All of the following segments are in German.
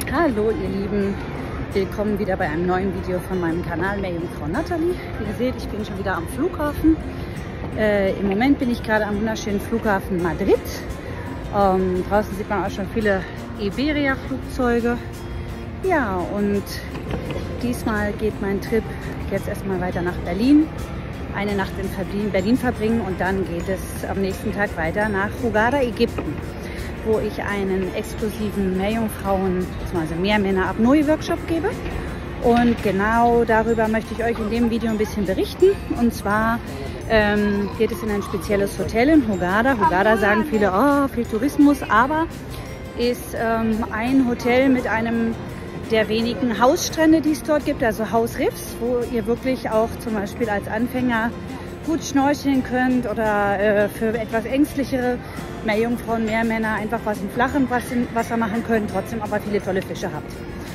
Hallo ihr Lieben, willkommen wieder bei einem neuen Video von meinem Kanal Meerjungfrau Nathalie. Wie ihr seht, ich bin schon wieder am Flughafen. Im Moment bin ich gerade am wunderschönen Flughafen Madrid. Draußen sieht man auch schon viele Iberia-Flugzeuge. Ja, und diesmal geht mein Trip jetzt erstmal weiter nach Berlin. Eine Nacht in Berlin verbringen und dann geht es am nächsten Tag weiter nach Hurghada, Ägypten, wo ich einen exklusiven Meerjungfrauen bzw. Meermänner-Apnoe-Workshop gebe. Und genau darüber möchte ich euch in dem Video ein bisschen berichten. Und zwar geht es in ein spezielles Hotel in Hurghada. Hurghada sagen viele, oh, viel Tourismus, aber ist ein Hotel mit einem der wenigen Hausstrände, die es dort gibt, also Hausriffs, wo ihr wirklich auch zum Beispiel als Anfänger gut schnorcheln könnt oder für etwas ängstlichere Meerjungfrauen, Meermänner einfach was im flachen Wasser machen können, trotzdem aber viele tolle Fische habt.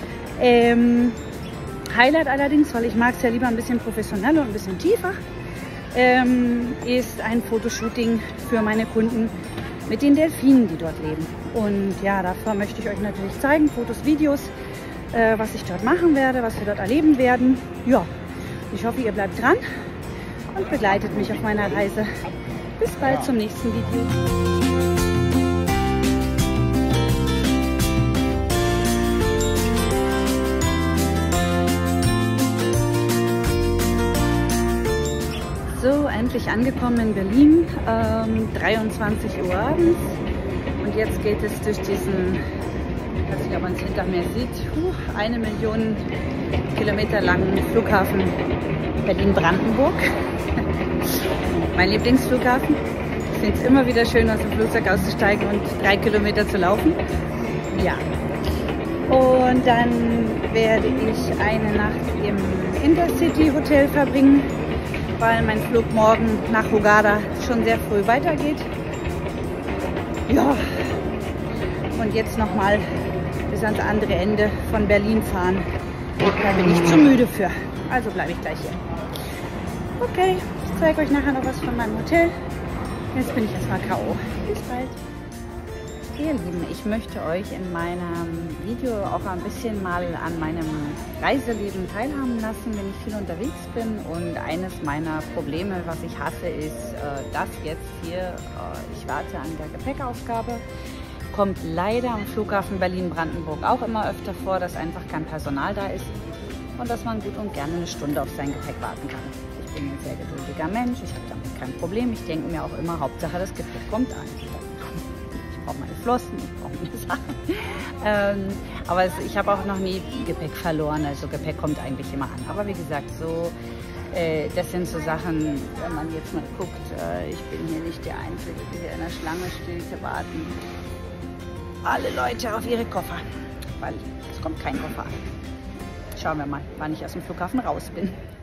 Highlight allerdings, weil ich mag es ja lieber ein bisschen professioneller und ein bisschen tiefer, ist ein Fotoshooting für meine Kunden mit den Delfinen, die dort leben. Und ja, davor möchte ich euch natürlich zeigen, Fotos, Videos, was ich dort machen werde, was wir dort erleben werden. Ja, ich hoffe, ihr bleibt dran und begleitet mich auf meiner Reise. Bis bald zum nächsten Video. So, endlich angekommen in Berlin, 23 Uhr abends. Und jetzt geht es durch diesen, ich weiß nicht, ob man es hinter mir sieht, 1 Million Kilometer langen Flughafen Berlin-Brandenburg. Mein Lieblingsflughafen. Ich finde es immer wieder schön, aus dem Flugzeug auszusteigen und 3 Kilometer zu laufen. Ja. Und dann werde ich eine Nacht im Intercity Hotel verbringen, weil mein Flug morgen nach Hurghada schon sehr früh weitergeht. Ja. Und jetzt nochmal bis ans andere Ende von Berlin fahren. Da bin ich zu müde für. Also bleibe ich gleich hier. Okay, ich zeige euch nachher noch was von meinem Hotel. Jetzt bin ich erstmal K.O. Bis bald. Ihr Lieben, ich möchte euch in meinem Video auch ein bisschen mal an meinem Reiseleben teilhaben lassen, wenn ich viel unterwegs bin. Und eines meiner Probleme, was ich hasse, ist das jetzt hier. Ich warte an der Gepäckaufgabe. Kommt leider am Flughafen Berlin-Brandenburg auch immer öfter vor, dass einfach kein Personal da ist und dass man gut und gerne eine Stunde auf sein Gepäck warten kann. Ich bin ein sehr geduldiger Mensch, ich habe damit kein Problem. Ich denke mir auch immer, Hauptsache das Gepäck kommt an. Ich brauche meine Flossen, ich brauche meine Sachen. Aber ich habe auch noch nie Gepäck verloren, also Gepäck kommt eigentlich immer an. Aber wie gesagt, so das sind so Sachen, wenn man jetzt mal guckt, ich bin hier nicht der Einzige, die hier in der Schlange steht, warten alle Leute auf ihre Koffer, weil es kommt kein Koffer an. Schauen wir mal, wann ich aus dem Flughafen raus bin.